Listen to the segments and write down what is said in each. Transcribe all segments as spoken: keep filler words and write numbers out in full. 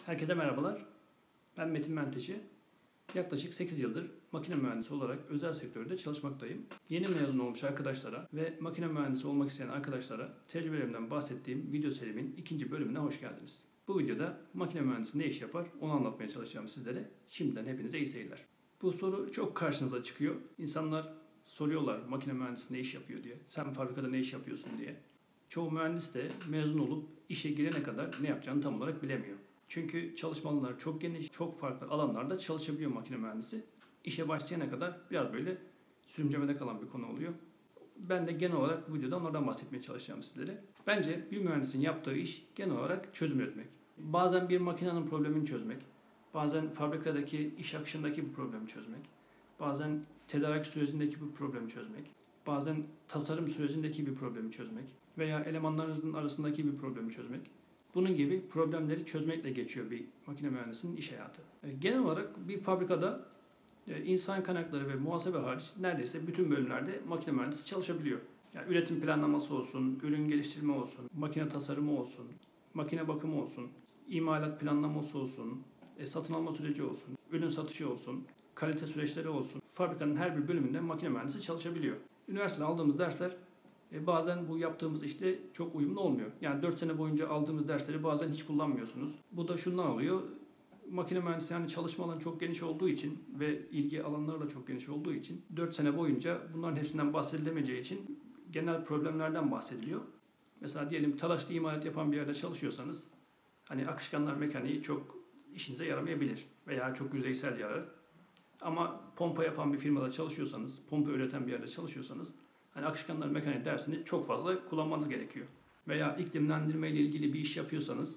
Herkese merhabalar. Ben Metin Menteşe. Yaklaşık sekiz yıldır makine mühendisi olarak özel sektörde çalışmaktayım. Yeni mezun olmuş arkadaşlara ve makine mühendisi olmak isteyen arkadaşlara tecrübelerimden bahsettiğim video serimin ikinci bölümüne hoş geldiniz. Bu videoda makine mühendisi ne iş yapar onu anlatmaya çalışacağım sizlere. Şimdiden hepinize iyi seyirler. Bu soru çok karşınıza çıkıyor. İnsanlar soruyorlar makine mühendisi ne iş yapıyor diye. Sen fabrikada ne iş yapıyorsun diye. Çoğu mühendis de mezun olup işe girene kadar ne yapacağını tam olarak bilemiyor. Çünkü çalışma alanları çok geniş, çok farklı alanlarda çalışabiliyor makine mühendisi. İşe başlayana kadar biraz böyle sürüncemede kalan bir konu oluyor. Ben de genel olarak bu videoda onlardan bahsetmeye çalışacağım sizlere. Bence bir mühendisin yaptığı iş genel olarak çözüm üretmek. Bazen bir makinenin problemini çözmek, bazen fabrikadaki iş akışındaki bir problemi çözmek, bazen tedarik sürecindeki bir problemi çözmek, bazen tasarım sürecindeki bir problemi çözmek veya elemanlarınızın arasındaki bir problemi çözmek. Bunun gibi problemleri çözmekle geçiyor bir makine mühendisinin iş hayatı. Genel olarak bir fabrikada insan kaynakları ve muhasebe hariç neredeyse bütün bölümlerde makine mühendisi çalışabiliyor. Yani üretim planlaması olsun, ürün geliştirme olsun, makine tasarımı olsun, makine bakımı olsun, imalat planlaması olsun, satın alma süreci olsun, ürün satışı olsun, kalite süreçleri olsun. Fabrikanın her bir bölümünde makine mühendisi çalışabiliyor. Üniversitede aldığımız dersler E bazen bu yaptığımız işte çok uyumlu olmuyor. Yani dört sene boyunca aldığımız dersleri bazen hiç kullanmıyorsunuz. Bu da şundan oluyor. Makine mühendisi yani çalışma alanı çok geniş olduğu için ve ilgi alanları da çok geniş olduğu için dört sene boyunca bunların hepsinden bahsedilemeyeceği için genel problemlerden bahsediliyor. Mesela diyelim talaşlı imalat yapan bir yerde çalışıyorsanız hani akışkanlar mekaniği çok işinize yaramayabilir veya çok yüzeysel yarar. Ama pompa yapan bir firmada çalışıyorsanız, pompa üreten bir yerde çalışıyorsanız hani akışkanlar mekaniği dersini çok fazla kullanmanız gerekiyor. Veya iklimlendirme ile ilgili bir iş yapıyorsanız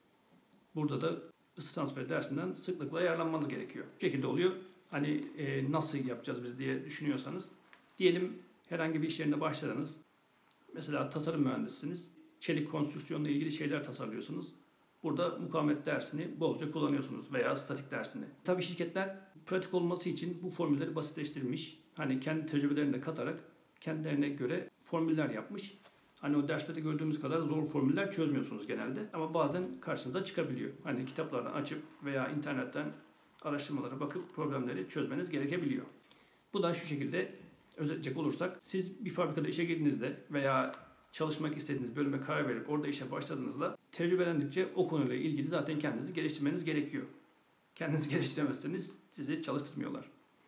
burada da ısı transferi dersinden sıklıkla yararlanmanız gerekiyor. Bu şekilde oluyor. Hani e, nasıl yapacağız biz diye düşünüyorsanız diyelim herhangi bir iş yerinde başladınız. Mesela tasarım mühendisisiniz. Çelik konstrüksiyonla ilgili şeyler tasarlıyorsunuz. Burada mukavemet dersini bolca kullanıyorsunuz veya statik dersini. Tabii şirketler pratik olması için bu formülleri basitleştirmiş. Hani kendi tecrübelerini de katarak kendilerine göre formüller yapmış. Hani o derslerde gördüğümüz kadar zor formüller çözmüyorsunuz genelde. Ama bazen karşınıza çıkabiliyor. Hani kitaplardan açıp veya internetten araştırmalara bakıp problemleri çözmeniz gerekebiliyor. Bu da şu şekilde özetleyecek olursak siz bir fabrikada işe girdiğinizde veya çalışmak istediğiniz bölüme karar verip orada işe başladığınızda tecrübelendikçe o konuyla ilgili zaten kendinizi geliştirmeniz gerekiyor. Kendinizi geliştiremezseniz sizi çalıştırmıyorlar.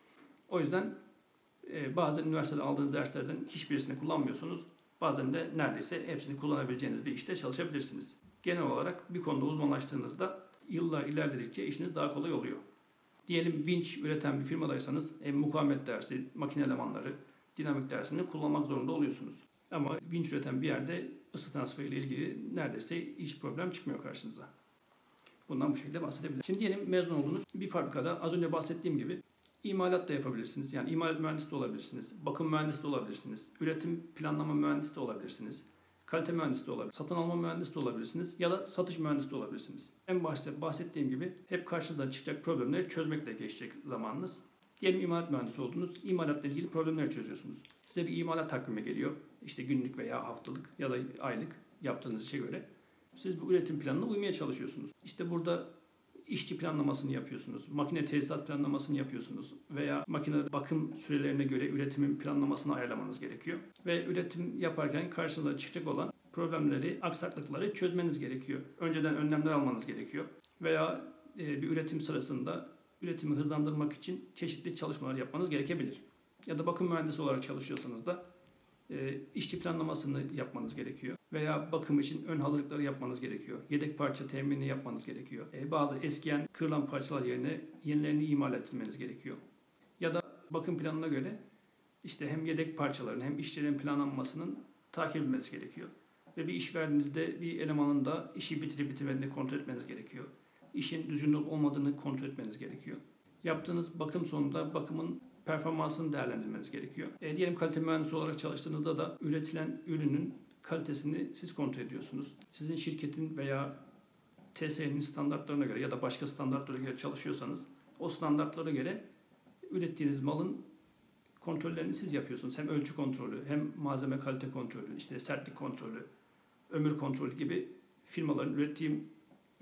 O yüzden e, bazen üniversitede aldığınız derslerden hiçbirisini kullanmıyorsunuz. Bazen de neredeyse hepsini kullanabileceğiniz bir işte çalışabilirsiniz. Genel olarak bir konuda uzmanlaştığınızda yıllar ilerledikçe işiniz daha kolay oluyor. Diyelim vinç üreten bir firmadaysanız e, mukavemet dersi, makine elemanları, dinamik dersini kullanmak zorunda oluyorsunuz. Ama vinç üreten bir yerde ısı transferi ile ilgili neredeyse hiç problem çıkmıyor karşınıza. Bundan bu şekilde bahsedebilirim. Şimdi diyelim mezun oldunuz. Bir fabrikada az önce bahsettiğim gibi imalat da yapabilirsiniz. Yani imalat mühendisi de olabilirsiniz. Bakım mühendisi de olabilirsiniz. Üretim planlama mühendisi de olabilirsiniz. Kalite mühendisi de olabilirsiniz. Satın alma mühendisi de olabilirsiniz. Ya da satış mühendisi de olabilirsiniz. En başta bahsettiğim gibi hep karşınıza çıkacak problemleri çözmekle geçecek zamanınız. Diyelim imalat mühendisi oldunuz. İmalatla ilgili problemleri çözüyorsunuz. Size bir imalat takvimi geliyor. İşte günlük veya haftalık ya da aylık yaptığınız işe göre. Siz bu üretim planına uymaya çalışıyorsunuz. İşte burada işçi planlamasını yapıyorsunuz. Makine tesisat planlamasını yapıyorsunuz. Veya makine bakım sürelerine göre üretimin planlamasını ayarlamanız gerekiyor. Ve üretim yaparken karşınıza çıkacak olan problemleri, aksaklıkları çözmeniz gerekiyor. Önceden önlemler almanız gerekiyor. Veya bir üretim sırasında üretimi hızlandırmak için çeşitli çalışmalar yapmanız gerekebilir. Ya da bakım mühendisi olarak çalışıyorsanız da e, işçi planlamasını yapmanız gerekiyor. Veya bakım için ön hazırlıkları yapmanız gerekiyor. Yedek parça teminini yapmanız gerekiyor. E, bazı eskiyen, kırılan parçalar yerine yenilerini imal ettirmeniz gerekiyor. Ya da bakım planına göre işte hem yedek parçaların hem işçilerin planlanmasının takip edilmesi gerekiyor. Ve bir iş verdiğinizde bir elemanın da işi bitirip bitirmediğini kontrol etmeniz gerekiyor. İşin düzgün olup olmadığını kontrol etmeniz gerekiyor. Yaptığınız bakım sonunda bakımın performansını değerlendirmeniz gerekiyor. E, diyelim kalite mühendisi olarak çalıştığınızda da üretilen ürünün kalitesini siz kontrol ediyorsunuz. Sizin şirketin veya T S E'nin standartlarına göre ya da başka standartlara göre çalışıyorsanız o standartlara göre ürettiğiniz malın kontrollerini siz yapıyorsunuz. Hem ölçü kontrolü, hem malzeme kalite kontrolü, işte sertlik kontrolü, ömür kontrolü gibi firmaların ürettiği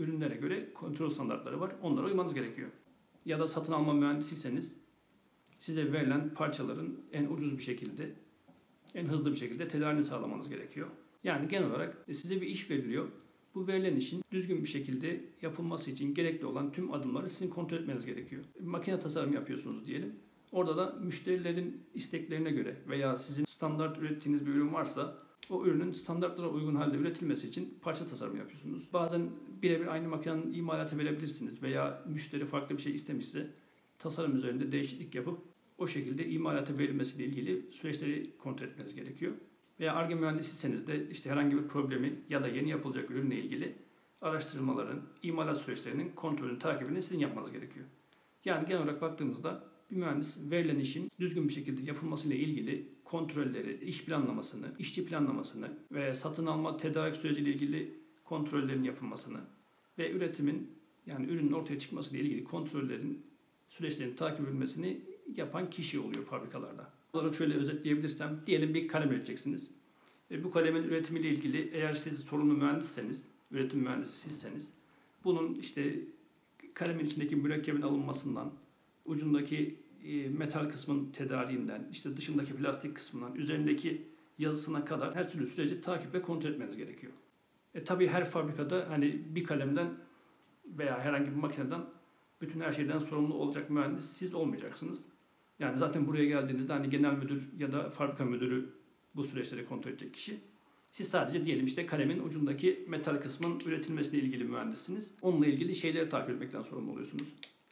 ürünlere göre kontrol standartları var. Onlara uymanız gerekiyor. Ya da satın alma mühendisiyseniz size verilen parçaların en ucuz bir şekilde, en hızlı bir şekilde tedariğini sağlamanız gerekiyor. Yani genel olarak size bir iş veriliyor. Bu verilen işin düzgün bir şekilde yapılması için gerekli olan tüm adımları sizin kontrol etmeniz gerekiyor. Makine tasarımı yapıyorsunuz diyelim. Orada da müşterilerin isteklerine göre veya sizin standart ürettiğiniz bir ürün varsa o ürünün standartlara uygun halde üretilmesi için parça tasarımı yapıyorsunuz. Bazen birebir aynı makinenin imalatı verebilirsiniz veya müşteri farklı bir şey istemişse tasarım üzerinde değişiklik yapıp o şekilde imalata verilmesiyle ilgili süreçleri kontrol etmeniz gerekiyor. Veya Ar-Ge mühendisiyseniz de işte herhangi bir problemi ya da yeni yapılacak ürünle ilgili araştırmaların, imalat süreçlerinin kontrolünü, takibini sizin yapmanız gerekiyor. Yani genel olarak baktığımızda bir mühendis verilen işin düzgün bir şekilde yapılmasıyla ilgili kontrolleri, iş planlamasını, işçi planlamasını ve satın alma, tedarik süreciyle ilgili kontrollerin yapılmasını ve üretimin yani ürünün ortaya çıkmasıyla ilgili kontrollerin, süreçlerin takip edilmesini yapan kişi oluyor fabrikalarda. Olarak şöyle özetleyebilirsem, diyelim bir kalem üreteceksiniz. E, bu kalemin üretimiyle ilgili eğer siz sorumlu mühendisseniz, üretim mühendisi sizseniz, bunun işte kalemin içindeki mürekkebin alınmasından, ucundaki e, metal kısmın tedariğinden, işte dışındaki plastik kısmından, üzerindeki yazısına kadar her türlü süreci takip ve kontrol etmeniz gerekiyor. E tabii her fabrikada hani bir kalemden veya herhangi bir makineden bütün her şeyden sorumlu olacak mühendis siz olmayacaksınız. Yani zaten buraya geldiğinizde hani genel müdür ya da fabrika müdürü bu süreçleri kontrol edecek kişi. Siz sadece diyelim işte kalemin ucundaki metal kısmın üretilmesiyle ilgili mühendissiniz. Onunla ilgili şeyleri takip etmekten sorumlu oluyorsunuz.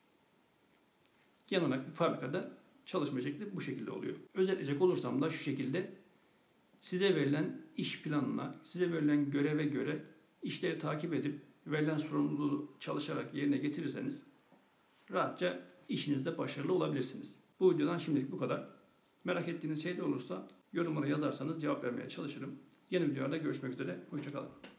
Genel olarak bir fabrikada çalışma şekli bu şekilde oluyor. Özetleyecek olursam da şu şekilde size verilen iş planına, size verilen göreve göre işleri takip edip verilen sorumluluğu çalışarak yerine getirirseniz rahatça işinizde başarılı olabilirsiniz. Bu videodan şimdilik bu kadar. Merak ettiğiniz şey de olursa yorumlara yazarsanız cevap vermeye çalışırım. Yeni videolarda görüşmek üzere. Hoşça kalın.